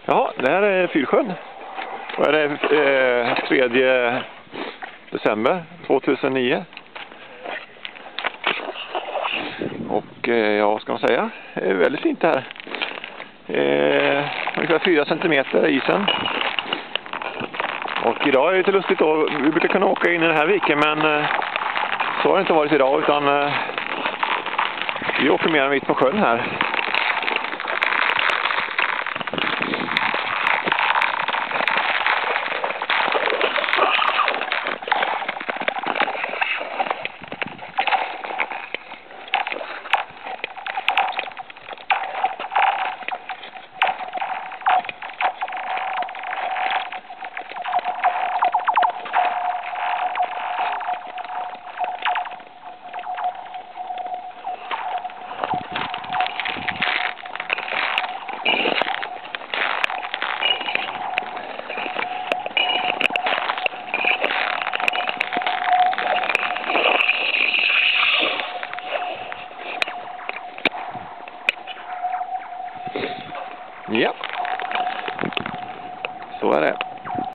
Ja, det här är Fyrsjön. Och det är 3 december 2009. Och ja, vad ska man säga? Det är väldigt fint det här. Ungefär 4 centimeter isen. Och idag är det lite lustigt då. Vi brukar kunna åka in i den här viken, men så har det inte varit idag, utan vi åker mer mitt på sjön här. Ja, så är det.